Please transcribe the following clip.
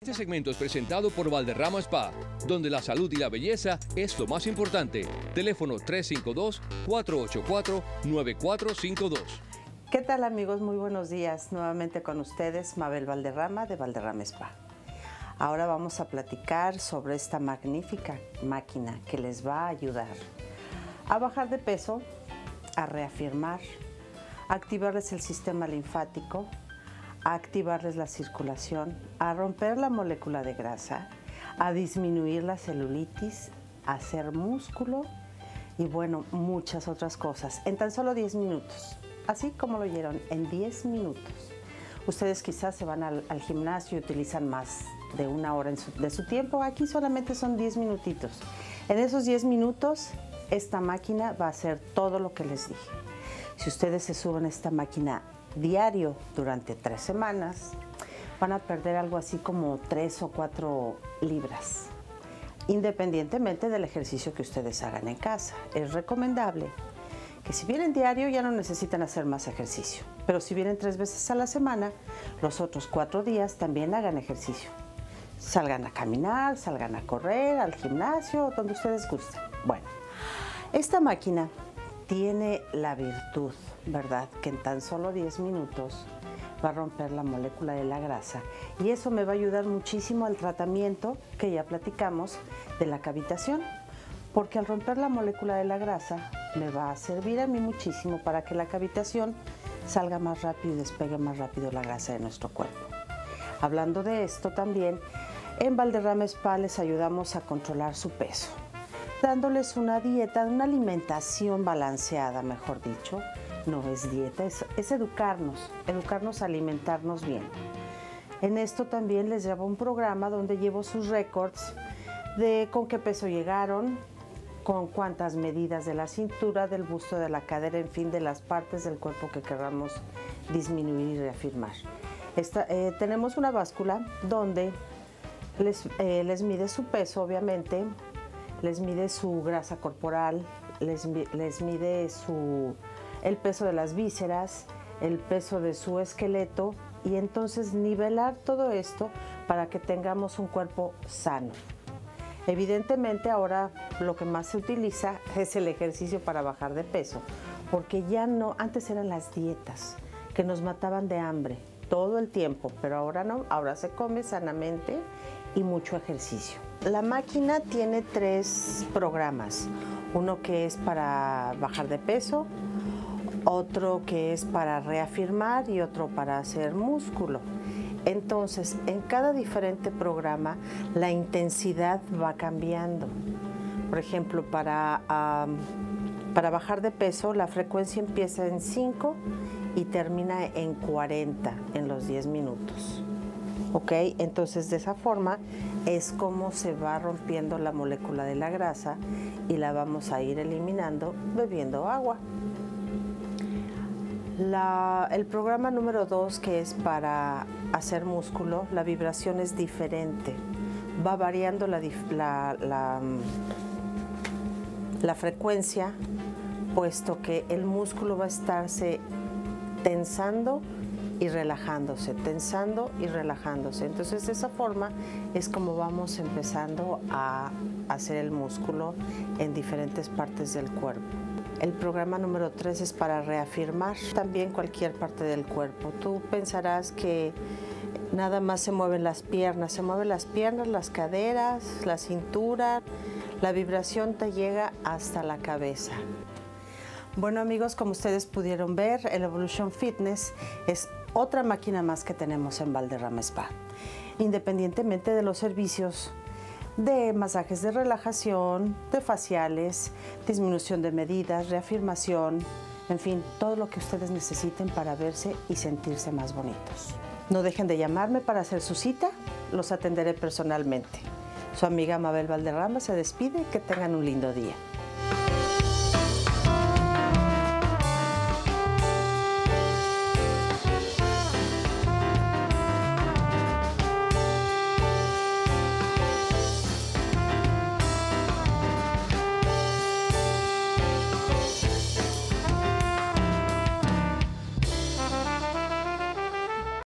Este segmento es presentado por Valderrama Spa, donde la salud y la belleza es lo más importante. Teléfono 352-484-9452. ¿Qué tal, amigos? Muy buenos días. Nuevamente con ustedes, Mabel Valderrama de Valderrama Spa. Ahora vamos a platicar sobre esta magnífica máquina que les va a ayudar a bajar de peso, a reafirmar, a activarles el sistema linfático, a activarles la circulación, a romper la molécula de grasa, a disminuir la celulitis, a hacer músculo y bueno, muchas otras cosas en tan solo 10 minutos. Así como lo oyeron, en 10 minutos. Ustedes quizás se van al gimnasio y utilizan más de una hora de su tiempo. Aquí solamente son 10 minutitos. En esos 10 minutos, esta máquina va a hacer todo lo que les dije. Si ustedes se suben a esta máquina diario durante 3 semanas, van a perder algo así como 3 o 4 libras, independientemente del ejercicio que ustedes hagan en casa. Es recomendable que si vienen diario ya no necesitan hacer más ejercicio, pero si vienen 3 veces a la semana, los otros 4 días también hagan ejercicio. Salgan a caminar, salgan a correr, al gimnasio, donde ustedes gusten. Bueno, esta máquina tiene la virtud, ¿verdad?, que en tan solo 10 minutos va a romper la molécula de la grasa y eso me va a ayudar muchísimo al tratamiento que ya platicamos de la cavitación, porque al romper la molécula de la grasa me va a servir a mí muchísimo para que la cavitación salga más rápido y despegue más rápido la grasa de nuestro cuerpo. Hablando de esto también, en Valderrama Spa les ayudamos a controlar su peso, dándoles una dieta, una alimentación balanceada, mejor dicho. No es dieta, es educarnos a alimentarnos bien. En esto también les llevo un programa donde llevo sus récords de con qué peso llegaron, con cuántas medidas de la cintura, del busto, de la cadera, en fin, de las partes del cuerpo que queramos disminuir y reafirmar. Tenemos una báscula donde les mide su peso, obviamente, les mide su grasa corporal, les mide el peso de las vísceras, el peso de su esqueleto y entonces nivelar todo esto para que tengamos un cuerpo sano. Evidentemente ahora lo que más se utiliza es el ejercicio para bajar de peso, porque ya no, antes eran las dietas que nos mataban de hambre todo el tiempo, pero ahora no, ahora se come sanamente y mucho ejercicio. La máquina tiene 3 programas, uno que es para bajar de peso, otro que es para reafirmar y otro para hacer músculo. Entonces, en cada diferente programa, la intensidad va cambiando. Por ejemplo, para bajar de peso, la frecuencia empieza en 5 y termina en 40 en los 10 minutos. ¿Ok? Entonces, de esa forma es como se va rompiendo la molécula de la grasa y la vamos a ir eliminando bebiendo agua. El programa número 2, que es para hacer músculo, la vibración es diferente. Va variando la frecuencia, puesto que el músculo va a estarse tensando y relajándose, tensando y relajándose. Entonces, de esa forma es como vamos empezando a hacer el músculo en diferentes partes del cuerpo. El programa número 3 es para reafirmar también cualquier parte del cuerpo. Tú pensarás que nada más se mueven las piernas, las caderas, la cintura, la vibración te llega hasta la cabeza. Bueno, amigos, como ustedes pudieron ver, el Evolution Fitness es otra máquina más que tenemos en Valderrama Spa. Independientemente de los servicios de masajes de relajación, de faciales, disminución de medidas, reafirmación, en fin, todo lo que ustedes necesiten para verse y sentirse más bonitos. No dejen de llamarme para hacer su cita, los atenderé personalmente. Su amiga Mabel Valderrama se despide, que tengan un lindo día.